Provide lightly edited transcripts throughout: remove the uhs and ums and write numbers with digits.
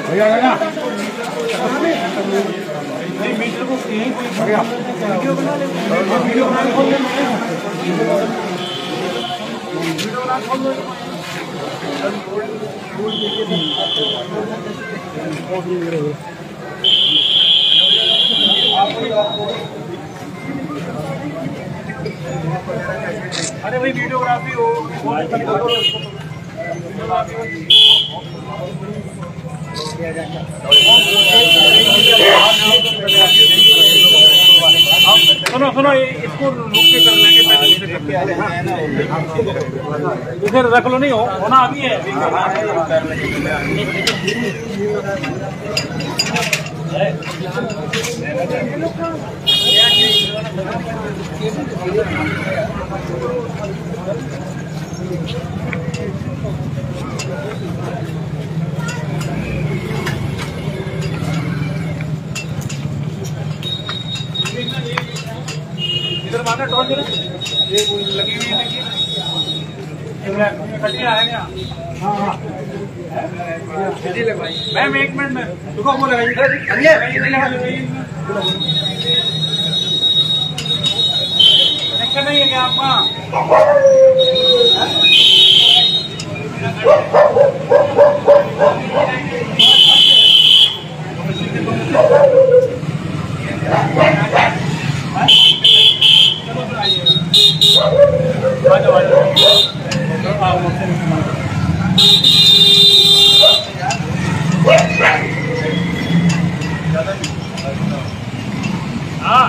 Metre को video बना ले, वीडियो बना अरे भाई वीडियोग्राफी हो सुनो सुनो इसको रुक के कर लेंगे पहले इसे रख लो नहीं होना अभी है इधर माना टोल ये लगी हुई है कटिया है क्या? हाँ हाँ मैम एक मिनट में रुको वो लगाइए कनेक्शन नहीं है क्या आपका? हाँ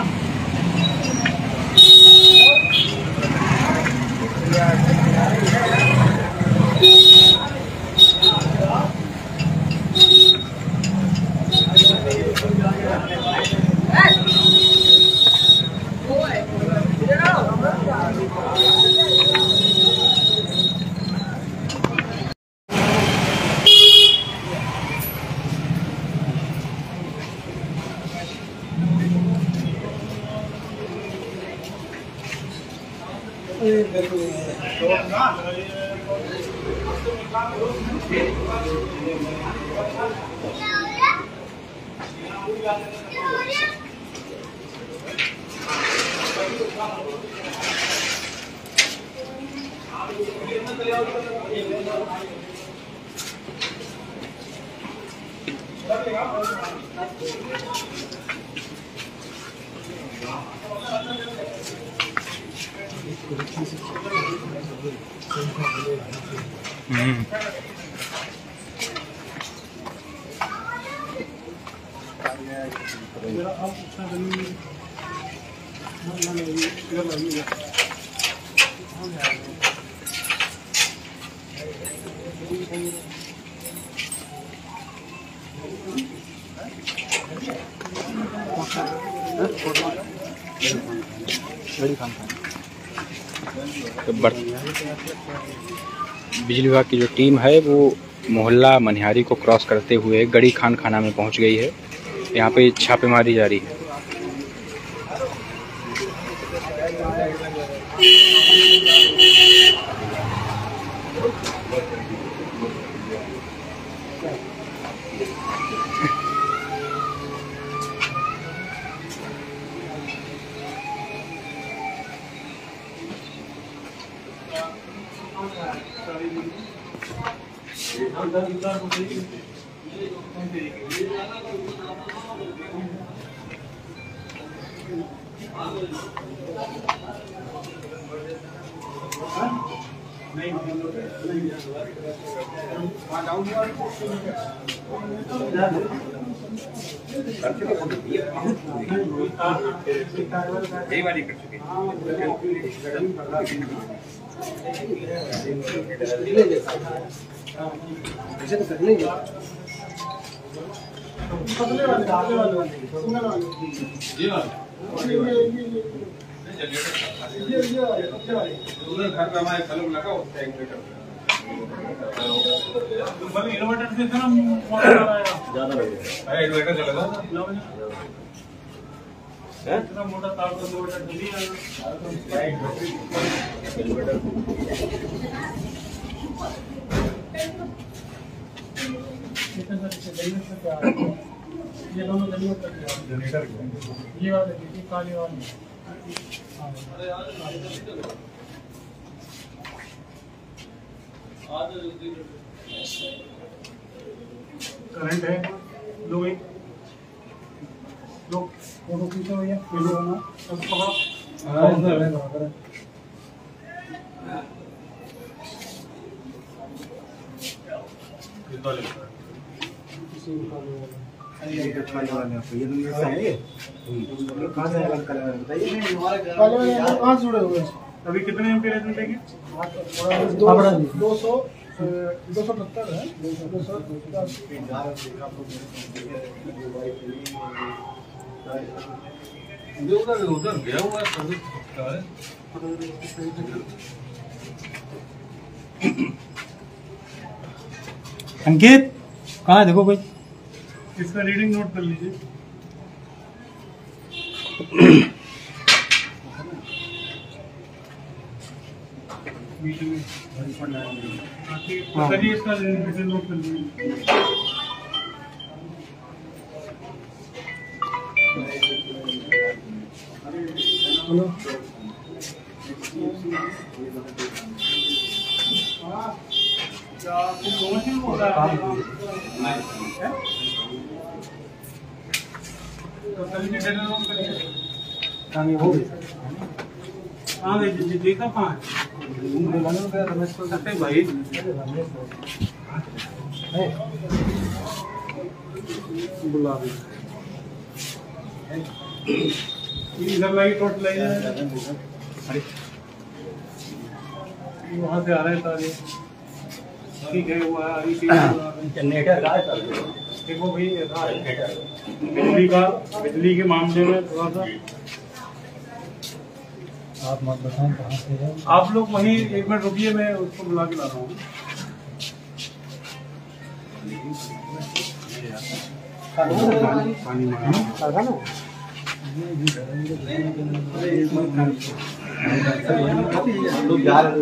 बिजली विभाग की जो टीम है वो मोहल्ला मनिहारी को क्रॉस करते हुए गड़ी खान खाना में पहुंच गई है। यहाँ पे छापेमारी जारी है। घर पे हमारे फलों लगा होता है इन्वर्टर से ना मोटर आ रहा है ज्यादा लगेगा इन्वर्टर चलेगा इतना मोटा तार तो इन्वर्टर चली ये दोनों जनरेटर ये वाले देखिए काले वाले करंट है लो एक लो फोटो खींचो भैया वीडियो बना सब पकड़ो कहाँ जुड़े हुए हैं अभी कितने एमपी रेटिंग देंगे 270 है 280 उधर गया हुआ है अंकित कहाँ है देखो कोई इसका रीडिंग नोट कर लीजिए करिए इसका रीडिंग नोट कर लीजिए हाँ देखा कहाँ भाई गुलाबी इधर लाइट टोट लाइट वहाँ से आ रहे हैं तारे ठीक है वो जनरेटर देखो भाई बिजली के मामले में थोड़ा सा आप मत बताएं कहाँ से है आप लोग वहीं एक मिनट रुकिए मैं उसको बुला के ला रहा हूँ पानी लोग जा रहे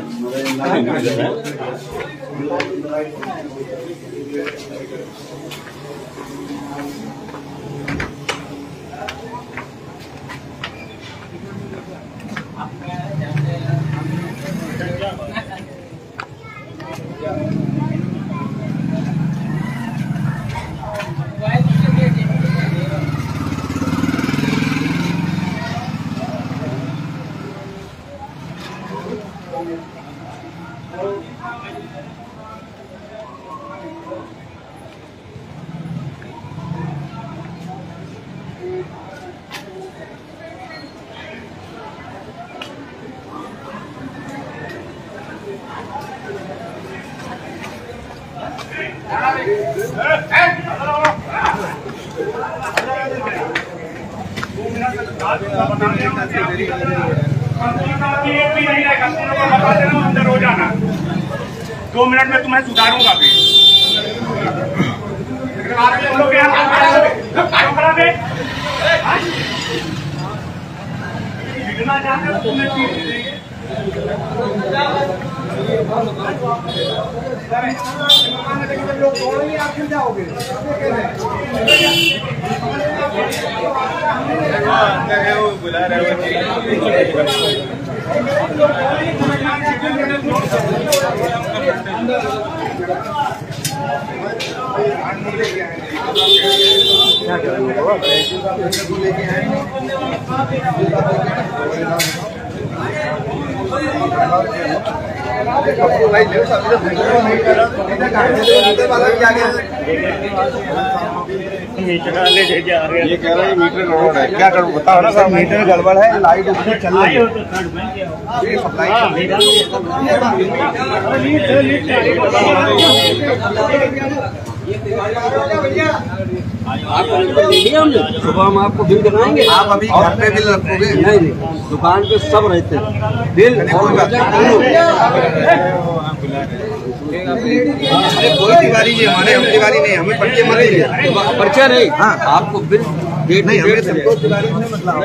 रोजाना 2 मिनट में तुम्हें सुधारूंगा फिर चाहते हो तुम्हें लोग दौड़ेंगे आप फिर जाओगे बुला रहे क्या ये कह रहे हैं मीटर गड़बड़ है क्या करूँ बताओ ना सर मीटर गड़बड़ है लाइट उसमें चल रही है सुबह हम आपको बिल कराएंगे आप अभी घर पे बिल रखोगे नहीं दुकान पे सब रहते हैं बिल अरे कोई तिवारी जी हमारे हम तिवारी नहीं हमें पर्चे मत दीजिए पर्चा नहीं हाँ आपको बिल नहीं हमें संतोष तिवारी ने मतलब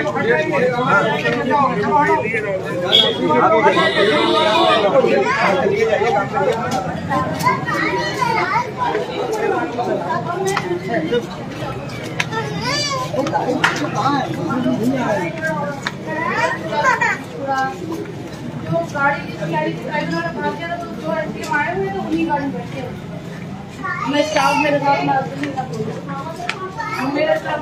जो गाड़ी ड्राइवर वाला भाग गया था तो जो एसडीएम आए हुए थे उन्हीं गाड़ी में बैठे हैं। मैं स्टाफ मेरे साथ मेरे स्टाफ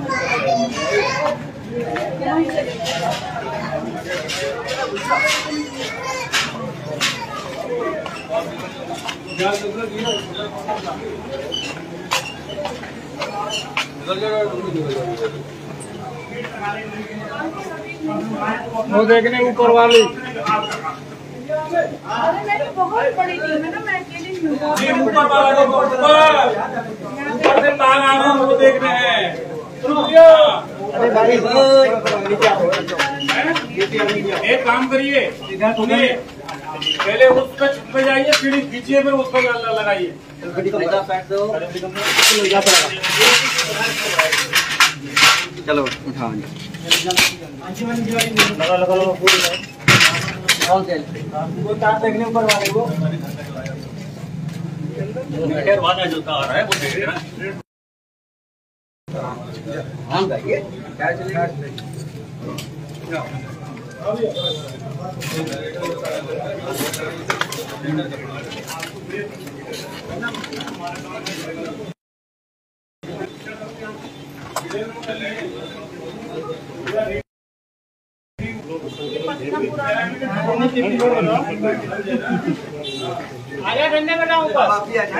वो देखने ऊपर वाली अरे मेरी बहुत बड़ी टीम है ना, मैं अकेली नहीं हूँ। ऊपर वाला देखो, ऊपर से तार आ रहा है वो देख रहे हैं। एक काम करिए, सुनिए, पहले उस पे छत पे जाइए, सीढ़ी खींचिए, फिर उस पर लगाइए। चलो उठा वो तार देखने ऊपर वाले को वादा जो तार है वो देख रहे हैं। हम गाइए क्या चलेगा आजा डंडे में डाल ऊपर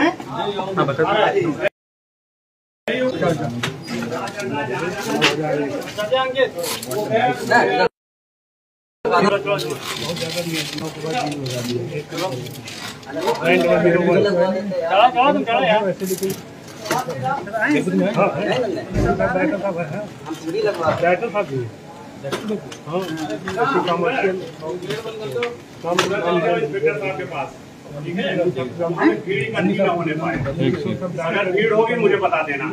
चला तुम चलो यार। बैठो था भीड़ करनी ना होने पाए। अगर भीड़ होगी मुझे बता देना।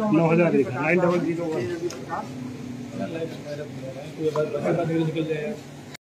9,000 900 निकल जाएगा।